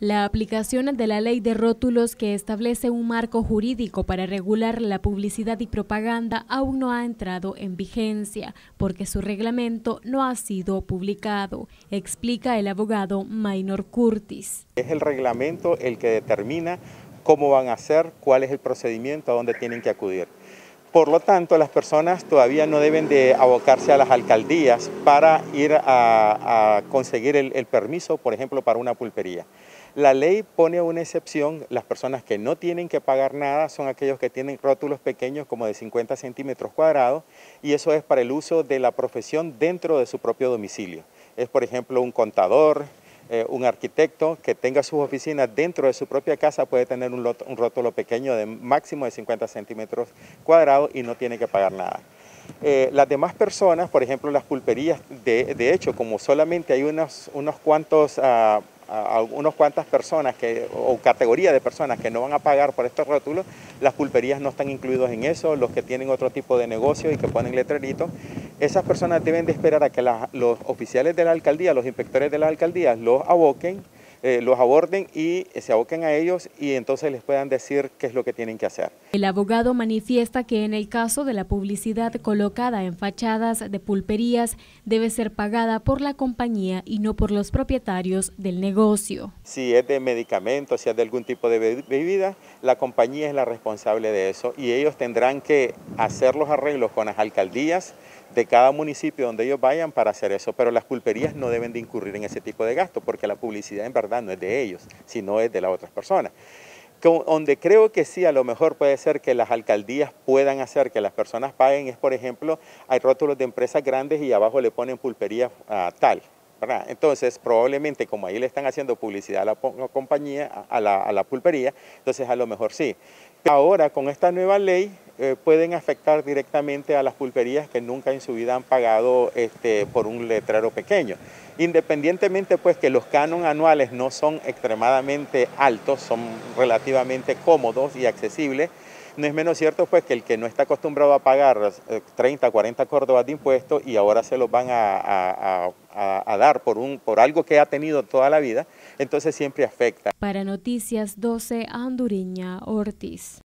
La aplicación de la ley de rótulos que establece un marco jurídico para regular la publicidad y propaganda aún no ha entrado en vigencia porque su reglamento no ha sido publicado, explica el abogado Maynor Curtis. Es el reglamento el que determina cómo van a hacer, cuál es el procedimiento, a dónde tienen que acudir. Por lo tanto, las personas todavía no deben de abocarse a las alcaldías para ir a conseguir el permiso, por ejemplo, para una pulpería. La ley pone una excepción, las personas que no tienen que pagar nada son aquellos que tienen rótulos pequeños como de 50 centímetros cuadrados y eso es para el uso de la profesión dentro de su propio domicilio. Es, por ejemplo, un contador, un arquitecto que tenga sus oficinas dentro de su propia casa puede tener un rótulo pequeño de máximo de 50 centímetros cuadrados y no tiene que pagar nada. Las demás personas, por ejemplo las pulperías, de hecho como solamente hay unas cuantas personas o categoría de personas que no van a pagar por estos rótulos, las pulperías no están incluidos en eso, los que tienen otro tipo de negocio y que ponen letreritos, esas personas deben de esperar a que los oficiales de la alcaldía, los inspectores de la alcaldía los aborden y se aboquen a ellos y entonces les puedan decir qué es lo que tienen que hacer. El abogado manifiesta que en el caso de la publicidad colocada en fachadas de pulperías debe ser pagada por la compañía y no por los propietarios del negocio. Si es de medicamentos, si es de algún tipo de bebida, la compañía es la responsable de eso y ellos tendrán que hacer los arreglos con las alcaldías de cada municipio donde ellos vayan para hacer eso, pero las pulperías no deben de incurrir en ese tipo de gasto porque la publicidad en verdad no es de ellos, sino es de las otras personas. Donde creo que sí, a lo mejor puede ser que las alcaldías puedan hacer que las personas paguen es, por ejemplo, hay rótulos de empresas grandes y abajo le ponen pulpería tal, ¿verdad? Entonces, probablemente como ahí le están haciendo publicidad a la compañía, a la pulpería, entonces a lo mejor sí. Ahora, con esta nueva ley, pueden afectar directamente a las pulperías que nunca en su vida han pagado por un letrero pequeño. Independientemente pues que los cánones anuales no son extremadamente altos, son relativamente cómodos y accesibles, no es menos cierto pues que el que no está acostumbrado a pagar 30, 40 córdobas de impuestos y ahora se los van a dar por algo que ha tenido toda la vida, entonces siempre afecta. Para Noticias 12, Andureña Ortiz.